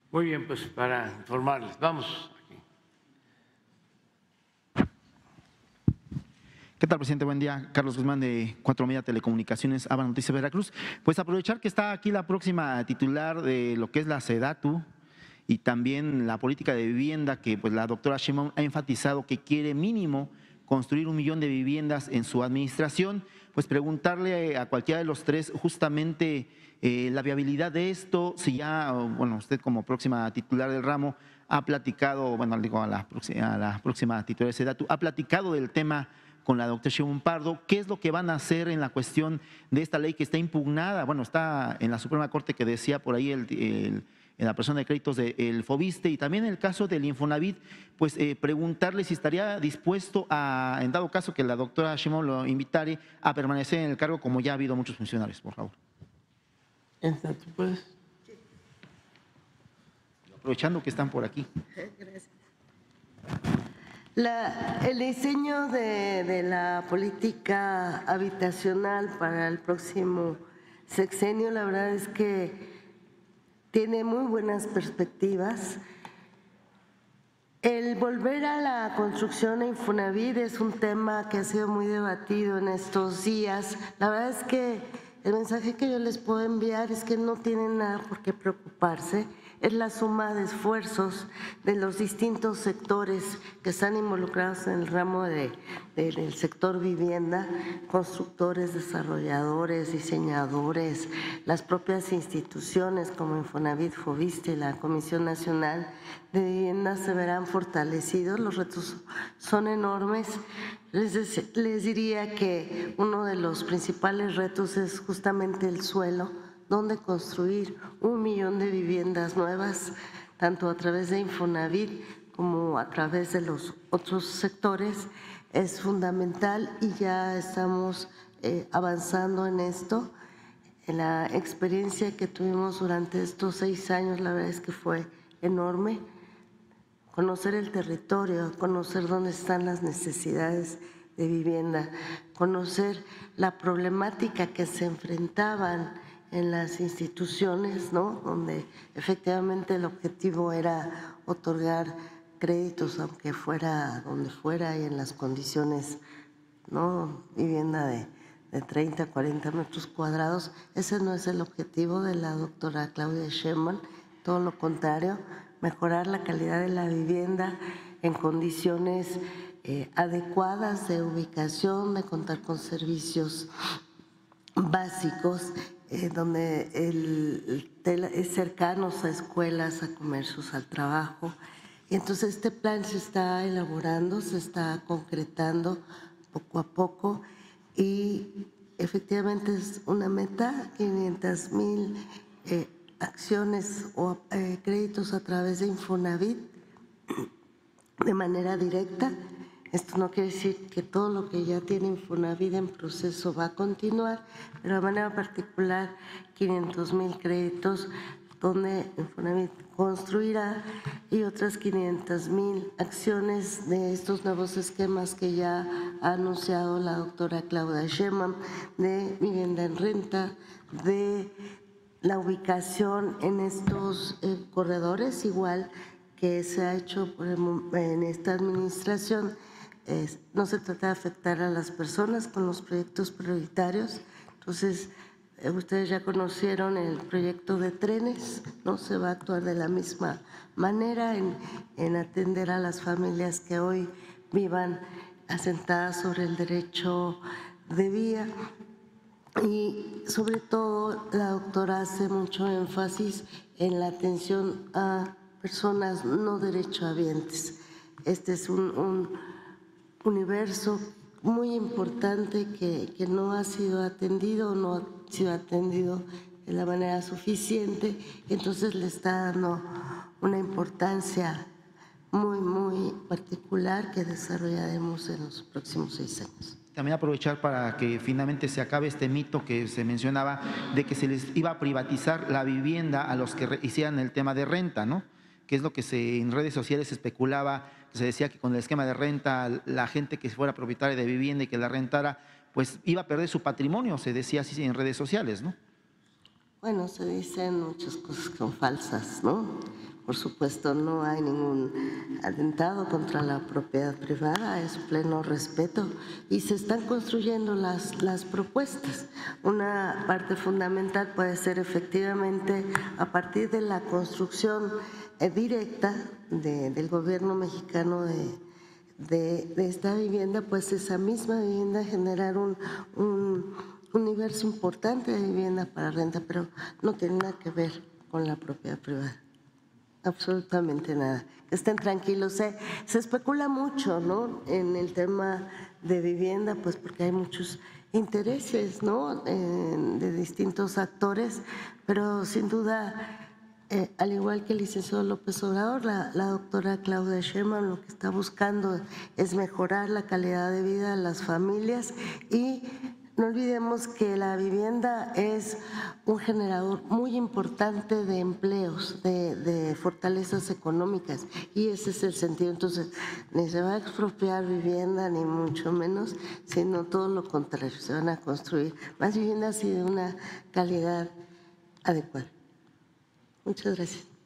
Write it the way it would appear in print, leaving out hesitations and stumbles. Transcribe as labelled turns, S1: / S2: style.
S1: Muy bien, pues para informarles, vamos.
S2: ¿Qué tal, presidente? Buen día. Carlos Guzmán, de 4 Media Telecomunicaciones, ABA Noticias Veracruz. Pues aprovechar que está aquí la próxima titular de lo que es la SEDATU y también la política de vivienda, que pues la doctora Sheinbaum ha enfatizado que quiere mínimo construir 1 millón de viviendas en su administración. Pues preguntarle a cualquiera de los tres justamente la viabilidad de esto, si ya, bueno, usted como próxima titular del ramo ha platicado, bueno, digo a la próxima titular de SEDATU, ha platicado del tema con la doctora Sheinbaum Pardo, qué es lo que van a hacer en la cuestión de esta ley que está impugnada, bueno, está en la Suprema Corte, que decía por ahí en la persona de créditos del FOBISTE, y también en el caso del Infonavit, pues preguntarle si estaría dispuesto a, en dado caso que la doctora Sheinbaum lo invitare, a permanecer en el cargo, como ya ha habido muchos funcionarios, por favor.
S1: ¿Tú puedes?
S2: Aprovechando que están por aquí.
S3: Gracias. El diseño de la política habitacional para el próximo sexenio, la verdad es que tiene muy buenas perspectivas. El volver a la construcción en Infonavit es un tema que ha sido muy debatido en estos días. La verdad es que el mensaje que yo les puedo enviar es que no tienen nada por qué preocuparse. Es la suma de esfuerzos de los distintos sectores que están involucrados en el ramo del sector vivienda, constructores, desarrolladores, diseñadores, las propias instituciones como Infonavit, FOBISTE y la Comisión Nacional de Vivienda se verán fortalecidos. Los retos son enormes. Les diría que uno de los principales retos es justamente el suelo, donde construir 1 millón de viviendas nuevas, tanto a través de Infonavit como a través de los otros sectores, es fundamental y ya estamos avanzando en esto. La experiencia que tuvimos durante estos 6 años, la verdad es que fue enorme. Conocer el territorio, conocer dónde están las necesidades de vivienda, conocer la problemática que se enfrentaban en las instituciones, ¿no? Donde efectivamente el objetivo era otorgar créditos, aunque fuera donde fuera y en las condiciones, ¿no? Vivienda de 30, 40 metros cuadrados. Ese no es el objetivo de la doctora Claudia Sheinbaum, todo lo contrario, mejorar la calidad de la vivienda en condiciones adecuadas de ubicación, de contar con servicios básicos, donde es cercanos a escuelas, a comercios, al trabajo. Y entonces este plan se está elaborando, se está concretando poco a poco y efectivamente es una meta, 500,000 acciones o créditos a través de Infonavit de manera directa. Esto no quiere decir que todo lo que ya tiene Infonavit en proceso va a continuar, pero de manera particular 500,000 créditos donde Infonavit construirá y otras 500,000 acciones de estos nuevos esquemas que ya ha anunciado la doctora Claudia Sheinbaum de vivienda en renta, de la ubicación en estos corredores, igual que se ha hecho en esta administración. No se trata de afectar a las personas con los proyectos prioritarios. Entonces, ustedes ya conocieron el proyecto de trenes, ¿no? Se va a actuar de la misma manera en atender a las familias que hoy vivan asentadas sobre el derecho de vía. Y sobre todo, la doctora hace mucho énfasis en la atención a personas no derechohabientes. Este es un universo muy importante que no ha sido atendido, no ha sido atendido de la manera suficiente, entonces le está dando una importancia muy, muy particular que desarrollaremos en los próximos 6 años.
S2: También aprovechar para que finalmente se acabe este mito que se mencionaba de que se les iba a privatizar la vivienda a los que hicieran el tema de renta, ¿no? Que es lo que en redes sociales se especulaba, que se decía que con el esquema de renta la gente que fuera propietaria de vivienda y que la rentara, pues iba a perder su patrimonio, se decía así en redes sociales, ¿no?
S3: Bueno, se dicen muchas cosas que son falsas, ¿no? Por supuesto, no hay ningún atentado contra la propiedad privada, es pleno respeto y se están construyendo las propuestas. Una parte fundamental puede ser efectivamente a partir de la construcción directa del gobierno mexicano de esta vivienda, pues esa misma vivienda generar un universo importante de vivienda para renta, pero no tiene nada que ver con la propiedad privada. Absolutamente nada. Estén tranquilos. Se especula mucho, ¿no?, en el tema de vivienda, pues porque hay muchos intereses, ¿no?, de distintos actores, pero sin duda, al igual que el licenciado López Obrador, la doctora Claudia Sheinbaum lo que está buscando es mejorar la calidad de vida de las familias y no olvidemos que la vivienda es un generador muy importante de empleos, de fortalezas económicas y ese es el sentido. Entonces, ni se va a expropiar vivienda, ni mucho menos, sino todo lo contrario, se van a construir más viviendas y de una calidad adecuada. Muchas gracias.